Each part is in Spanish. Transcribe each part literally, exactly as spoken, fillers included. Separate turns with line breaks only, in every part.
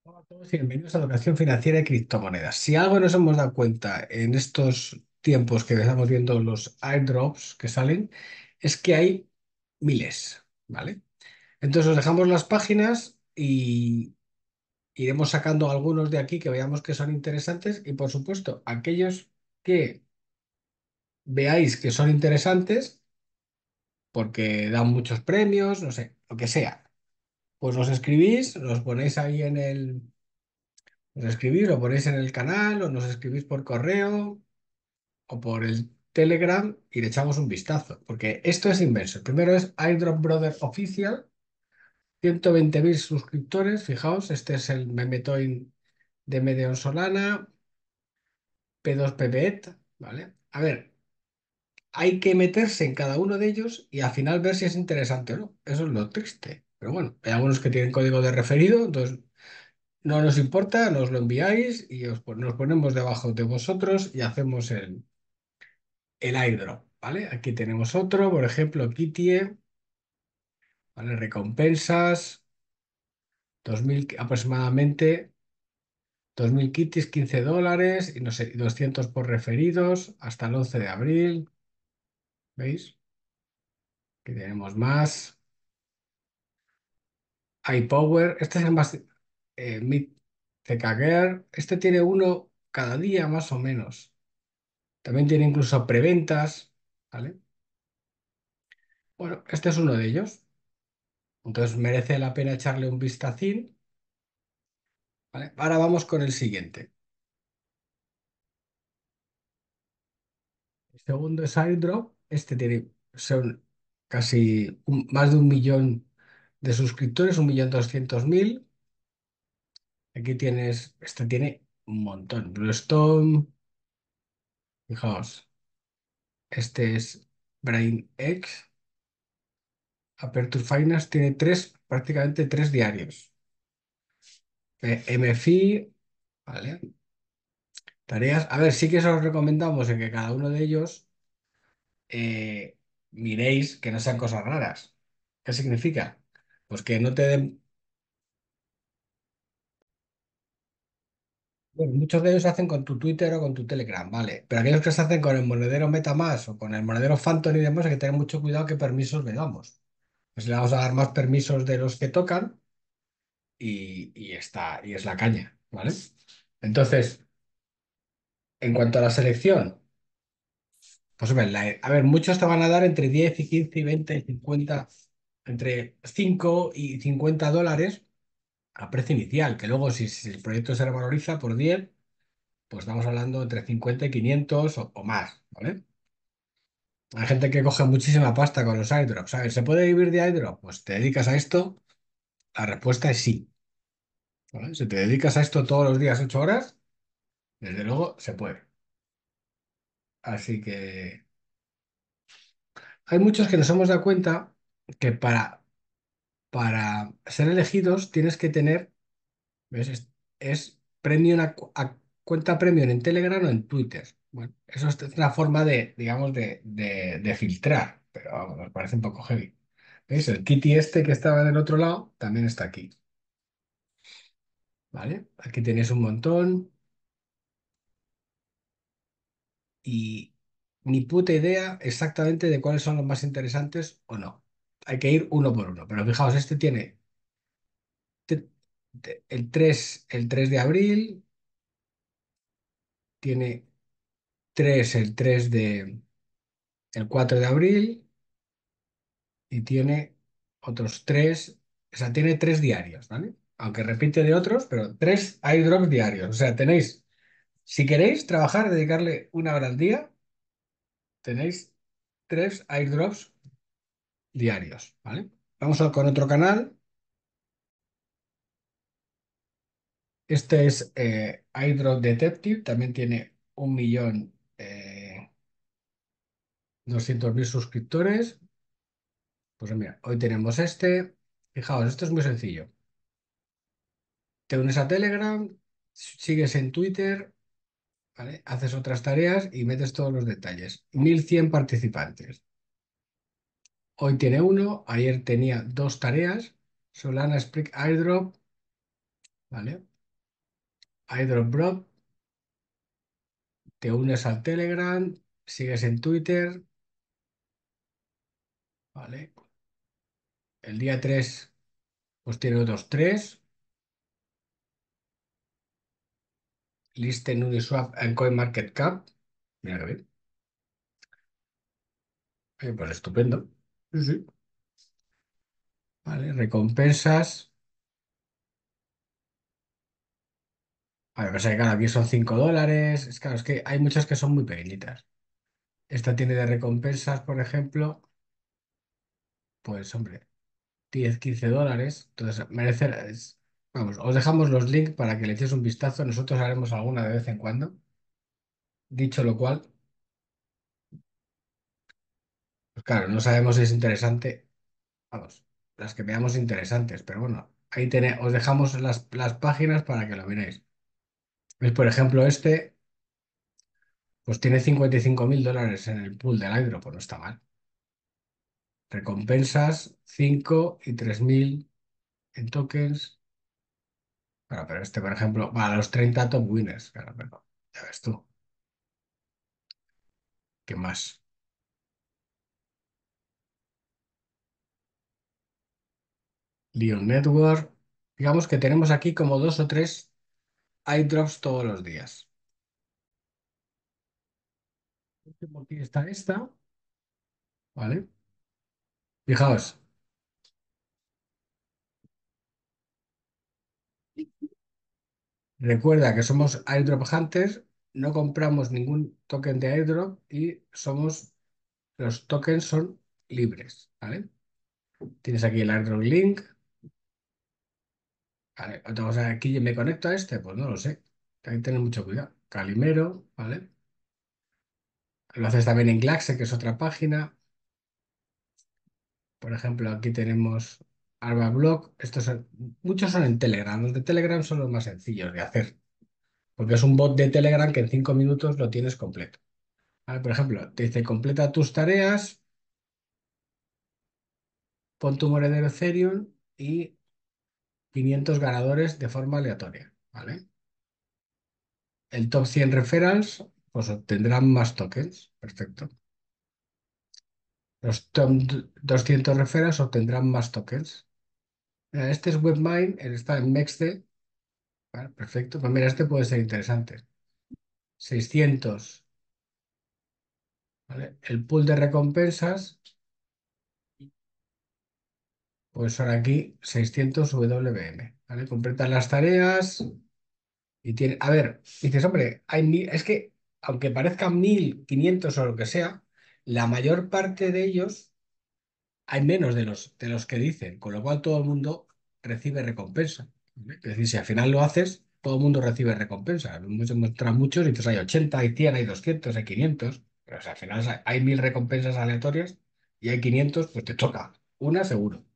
Hola a todos y bienvenidos a Educación Financiera y Criptomonedas. Si algo nos hemos dado cuenta en estos tiempos que estamos viendo los airdrops que salen, es que hay miles, ¿vale? Entonces os dejamos las páginas y iremos sacando algunos de aquí que veamos que son interesantes y por supuesto aquellos que veáis que son interesantes porque dan muchos premios, no sé, lo que sea, pues los escribís, los ponéis ahí en el Nos escribís, lo ponéis en el canal o nos escribís por correo o por el Telegram y le echamos un vistazo, porque esto es inmenso. El primero es Airdrop Brother Official, ciento veinte mil suscriptores, fijaos, este es el Memetoin de Medeon Solana, P dos P P E T, ¿vale? A ver, hay que meterse en cada uno de ellos y al final ver si es interesante o no. Eso es lo triste. Pero bueno, hay algunos que tienen código de referido, entonces no nos importa, nos lo enviáis y os, pon- nos ponemos debajo de vosotros y hacemos el, el airdrop, ¿vale? Aquí tenemos otro, por ejemplo, Kitie, ¿vale? Recompensas, dos mil aproximadamente, dos mil kitties, quince dólares y no sé, doscientos por referidos hasta el once de abril, ¿veis? Que tenemos más. iPower, este es el más... Eh, Meet C K Girl, este tiene uno cada día más o menos. También tiene incluso preventas, ¿vale? Bueno, este es uno de ellos. Entonces merece la pena echarle un vistacín, ¿vale? Ahora vamos con el siguiente. El segundo es airdrop. Este tiene, son casi un- más de un millón de suscriptores, un millón doscientos mil. Aquí tienes, este tiene un montón. Bluestone, fijaos, este es BrainX. Aperture Finance tiene tres, prácticamente tres diarios. Eh, MFI, ¿vale? Tareas. A ver, sí que os recomendamos en que cada uno de ellos eh, miréis que no sean cosas raras. ¿Qué significa? Pues que no te den... Bueno, muchos de ellos se hacen con tu Twitter o con tu Telegram, ¿vale? Pero aquellos que se hacen con el monedero MetaMask o con el monedero Phantom y demás, hay que tener mucho cuidado qué permisos le damos. Pues le vamos a dar más permisos de los que tocan y, y está, y es la caña, ¿vale? Entonces, en cuanto a la selección, pues hombre, la- a ver, muchos te van a dar entre diez y quince y veinte y cincuenta, entre cinco y cincuenta dólares a precio inicial, que luego si, si el proyecto se revaloriza por diez, pues estamos hablando entre cincuenta y quinientos o, o más, ¿vale? Hay gente que coge muchísima pasta con los airdrops, ¿sabes? ¿Se puede vivir de airdrop? Pues te dedicas a esto, la respuesta es sí, ¿vale? Si te dedicas a esto todos los días ocho horas, desde luego se puede. Así que hay muchos que nos hemos dado cuenta que para, para ser elegidos tienes que tener, ¿ves? Es, es premium a, cu- a cuenta premium en Telegram o en Twitter. Bueno, eso es una forma de, digamos, de, de- de filtrar, pero vamos, me parece un poco heavy. ¿Veis? El Kitty este que estaba del otro lado también está aquí, ¿vale? Aquí tenéis un montón y ni puta idea exactamente de cuáles son los más interesantes o no. Hay que ir uno por uno, pero fijaos, este tiene te- te- el tres el tres de abril, tiene tres el tres de... el cuatro de abril y tiene otros tres, o sea, tiene tres diarios, ¿vale? Aunque repite de otros, pero tres airdrops diarios. O sea, tenéis, si queréis trabajar, dedicarle una hora al día, tenéis tres airdrops diarios, ¿vale? Vamos a- con otro canal. Este es eh, Airdrop Detective, también tiene un millón eh, doscientos mil suscriptores. Pues mira, hoy tenemos este. Fijaos, esto es muy sencillo. Te unes a Telegram, sigues en Twitter, ¿vale? Haces otras tareas y metes todos los detalles. Mil cien participantes. Hoy tiene uno, ayer tenía dos tareas. Solana Spring Airdrop, ¿vale? iDrop Drop, te unes al Telegram, sigues en Twitter, ¿vale? El día tres pues tiene otros tres. Listen Uniswap en CoinMarketCap. Mira que bien. Eh, pues estupendo. Sí, sí. Vale, recompensas. A ver, pasa que claro, aquí son cinco dólares. Es claro, es que hay muchas que son muy pequeñitas. Esta tiene de recompensas, por ejemplo, pues hombre, diez quince dólares. Entonces, merece... es- Vamos, os dejamos los links para que le echéis un vistazo. Nosotros haremos alguna de vez en cuando. Dicho lo cual, pues claro, no sabemos si es interesante. Vamos, las que veamos interesantes, pero bueno, ahí tenéis, os dejamos las, las páginas para que lo miréis. ¿Ves? Por ejemplo, este, pues tiene cincuenta y cinco mil dólares en el pool del Hydro, pues no está mal. Recompensas cinco y tres mil en tokens. Claro, pero este, por ejemplo, va a los treinta top winners. Claro, pero ya ves tú, ¿qué más? Leon Network. Digamos que tenemos aquí como dos o tres iDrops todos los días. Aquí está esta, ¿vale? Fijaos, recuerda que somos airdrop hunters, no compramos ningún token de airdrop y somos, los tokens son libres, ¿vale? Tienes aquí el airdrop link, ¿vale? Otra cosa, aquí me conecto a este, pues no lo sé, hay que tener mucho cuidado. Calimero, ¿vale? Lo haces también en Glaxe, que es otra página. Por ejemplo, aquí tenemos Arbablock. Estos son, muchos son en Telegram. Los de Telegram son los más sencillos de hacer, porque es un bot de Telegram que en cinco minutos lo tienes completo. ¿Vale? Por ejemplo, te dice completa tus tareas, pon tu monedero Ethereum y quinientos ganadores de forma aleatoria, ¿vale? El top cien referrals, pues obtendrán más tokens. Perfecto. Los top doscientos referrals obtendrán más tokens. Mira, este es WebMine, él está en Mexce. Vale, perfecto. Pues mira, este puede ser interesante. seiscientos, ¿vale? El pool de recompensas, pues son aquí seiscientos W M, ¿vale? Completan las tareas. Y tiene, a ver, dices, hombre, hay mil, es que aunque parezcan mil quinientos o lo que sea, la mayor parte de ellos hay menos de los, de los que dicen, con lo cual todo el mundo recibe recompensa. ¿Vale? Es decir, si al final lo haces, todo el mundo recibe recompensa. Hemos mostrado muchos y dices, hay ochenta, hay cien, hay doscientos, hay quinientos. Pero o sea, al final hay hay mil recompensas aleatorias y hay quinientos, pues te toca una seguro.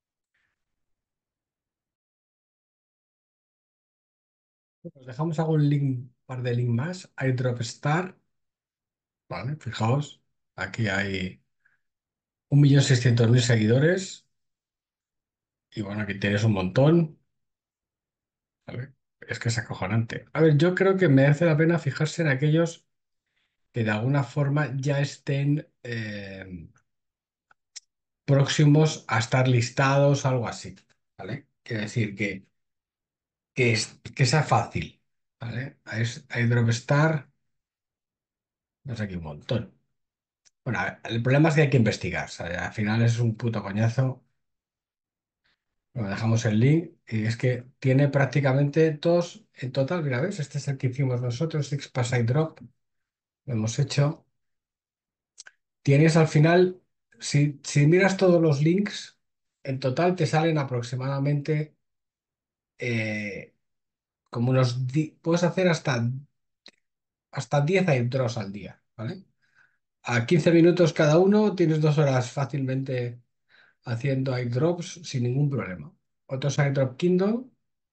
Os dejamos algún link, un par de link más. Airdrop Star, ¿vale? Fijaos, aquí hay un millón seiscientos mil seguidores y bueno, aquí tienes un montón, ¿vale? Es que es acojonante. A ver, yo creo que merece la pena fijarse en aquellos que de alguna forma ya estén eh, próximos a estar listados, algo así, ¿vale? Quiere decir que, que, es- que sea fácil, ¿vale? Hay, hay Dropstar, no sé, aquí un montón. Bueno, a ver, el problema es que hay que investigar, ¿sabes? Al final es un puto coñazo. Bueno, dejamos el link y es que tiene prácticamente todos en total. Mira, ¿ves? Este es el que hicimos nosotros, Six Pass Drop. Lo hemos hecho. Tienes al final, si, si miras todos los links, en total te salen aproximadamente eh, como unos... di- Puedes hacer hasta, hasta diez airdrops al día, ¿vale? A quince minutos cada uno, tienes dos horas fácilmente haciendo airdrops sin ningún problema. Otros airdrop Kingdom.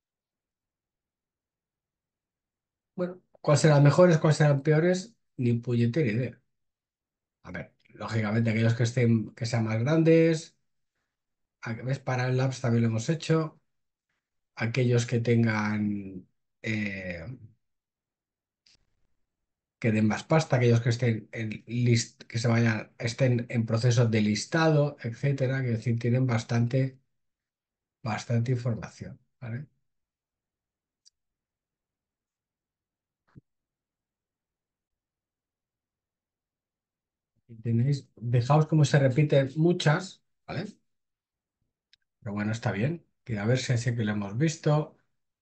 Bueno, ¿cuáles serán mejores, cuáles serán peores? Ni puñetera idea. A ver, lógicamente aquellos que estén, que sean más grandes, a- ¿ves? Para el Labs también lo hemos hecho. Aquellos que tengan eh, que den más pasta, aquellos que estén en list, que se vayan, estén en proceso de listado, etcétera. Que decir, tienen bastante, bastante información, ¿vale? Y tenéis, dejaos como se repiten muchas, ¿vale? Pero bueno, está bien. Que a ver si así que lo hemos visto.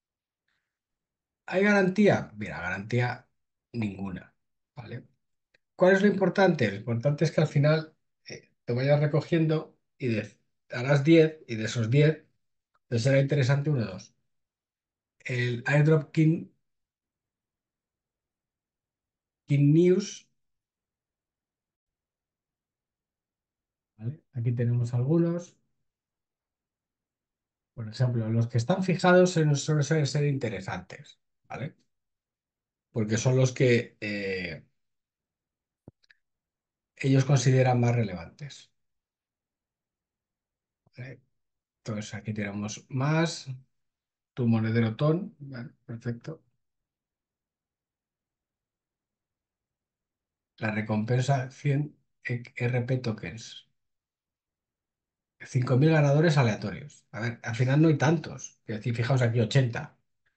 ¿Hay garantía? Mira, garantía ninguna, ¿vale? ¿Cuál es lo importante? Lo importante es que al final eh, te vayas recogiendo y de- harás diez y de esos diez te será interesante uno o dos. El airdrop King, King News, ¿vale? Aquí tenemos algunos. Por ejemplo, los que están fijados suelen suelen ser interesantes, ¿vale? Porque son los que eh, ellos consideran más relevantes, ¿vale? Entonces aquí tenemos más, tu monedero ton, ¿vale? Perfecto. La recompensa cien R P tokens. Cinco mil ganadores aleatorios. A ver, al final no hay tantos. Es decir, fijaos aquí, ochenta.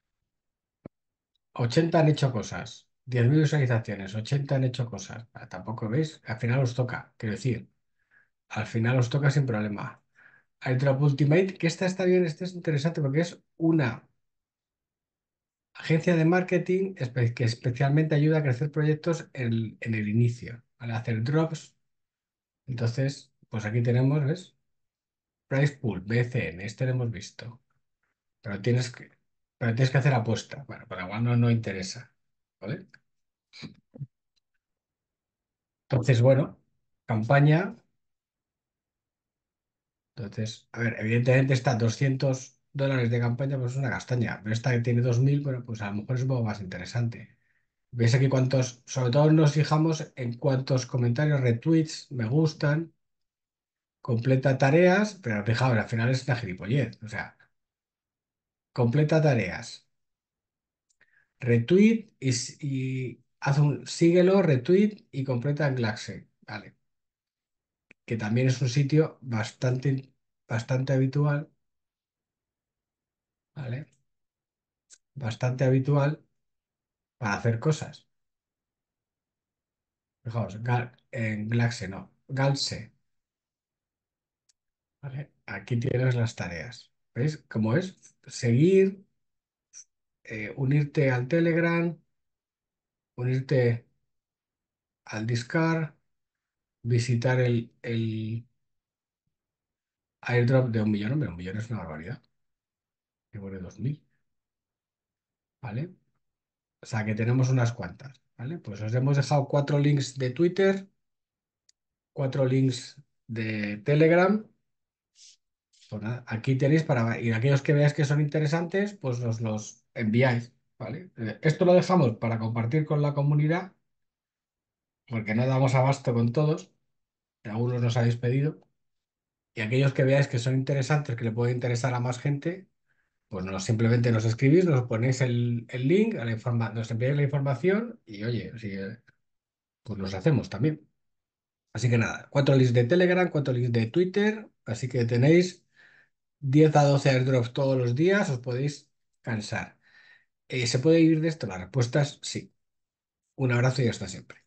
Ochenta han hecho cosas. Diez mil visualizaciones. Ochenta han hecho cosas. Ah, tampoco veis. Al final os toca. Quiero decir, al final os toca sin problema. Airdrop Ultimate, que esta está bien, esta es interesante porque es una agencia de marketing espe- que especialmente ayuda a crecer proyectos en, en el inicio, ¿vale? Hacer drops. Entonces, pues aquí tenemos, ¿ves? Price Pool, B C N, este lo hemos visto. Pero tienes que, pero tienes que hacer apuesta. Bueno, pero igual no, no interesa, ¿vale? Entonces, bueno, campaña. Entonces, a ver, evidentemente está doscientos dólares de campaña, pues es una castaña. Pero esta que tiene dos mil, bueno, pues a lo mejor es un poco más interesante. Veis aquí cuántos, sobre todo nos fijamos en cuántos comentarios, retweets, me gustan, completa tareas, pero fijaos, al final es una gilipollez. O sea, completa tareas, retweet y, s- y haz un síguelo, retweet y completa en Glaxe. Vale. Que también es un sitio bastante, bastante habitual, ¿vale? Bastante habitual para hacer cosas. Fijaos, Gal- en Glaxe no, Galse, ¿vale? Aquí tienes las tareas. ¿Veis cómo es? Seguir, eh, unirte al Telegram, unirte al Discord, visitar el, el airdrop de un millón. Hombre, un millón es una barbaridad. Que pone dos mil, ¿vale? O sea que tenemos unas cuantas, ¿vale? Pues os hemos dejado cuatro links de Twitter, cuatro links de Telegram. Pues nada, aquí tenéis para, y aquellos que veáis que son interesantes, pues nos los enviáis, ¿vale? Eh, Esto lo dejamos para compartir con la comunidad, porque no damos abasto con todos, que algunos nos habéis pedido, y aquellos que veáis que son interesantes, que le puede interesar a más gente, pues nos, simplemente nos escribís, nos ponéis el, el link, a la informa- nos enviáis la información y oye, si, eh, pues los hacemos también. Así que nada, cuatro links de Telegram, cuatro links de Twitter, así que tenéis diez a doce airdrops todos los días, os podéis cansar. Eh, ¿se puede vivir de esto? La respuesta es sí. Un abrazo y hasta siempre.